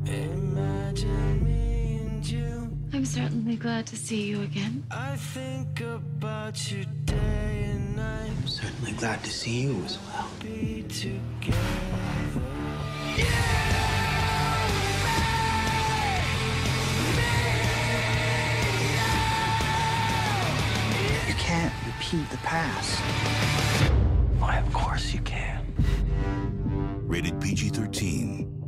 Imagine me and you. I'm certainly glad to see you again. I think about you day and night. I'm certainly glad to see you as well. Be together. You can't repeat the past. Why, of course you can. Rated PG-13.